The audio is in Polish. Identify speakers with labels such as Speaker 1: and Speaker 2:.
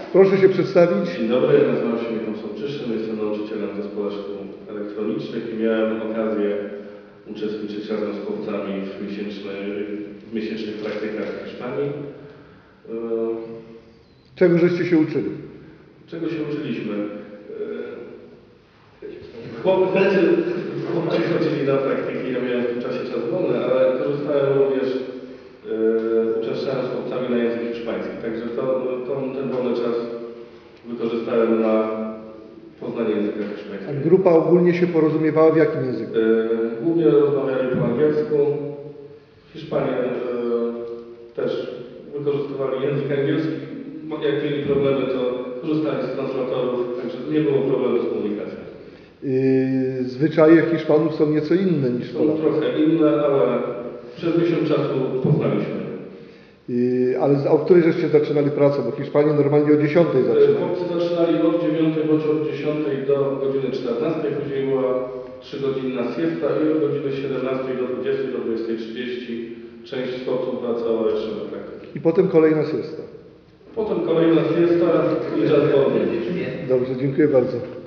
Speaker 1: Proszę się przedstawić.
Speaker 2: Dzień dobry, nazywam się Michał Sołczyszyn, jestem nauczycielem w zespole szkół elektronicznych i miałem okazję uczestniczyć razem z chłopcami w miesięcznych praktykach w Hiszpanii.
Speaker 1: Czego żeście się uczyli?
Speaker 2: Czego się uczyliśmy? Chłopcy chodzili na praktyki, ja miałem w tym czasie czas wolny, ale korzystałem również, uczęszczałem z chłopcami na język hiszpański, także ten wolny czas wykorzystałem na poznanie języka hiszpańskiego.
Speaker 1: A grupa ogólnie się porozumiewała w jakim języku?
Speaker 2: Głównie rozmawiali po angielsku. Hiszpanie też wykorzystywali język angielski. Jak mieli problemy, to korzystali z translatorów, także nie było problemu z komunikacją.
Speaker 1: Zwyczaje Hiszpanów są nieco inne niż
Speaker 2: Są
Speaker 1: Polaków.
Speaker 2: trochę inne, ale przez miesiąc czasu poznaliśmy.
Speaker 1: Ale o której żeście zaczynali pracę? Bo Hiszpanie normalnie o 10 zaczynają.
Speaker 2: Chłopcy zaczynali od 9 bądź od 10 do godziny 14, później była 3-godzinna siesta i od godziny 17 do 20 do 20:30 część chłopców wracała jeszcze do praktyki.
Speaker 1: I potem kolejna siesta.
Speaker 2: Potem kolejna siesta i czas wolny.
Speaker 1: Dobrze, dziękuję bardzo.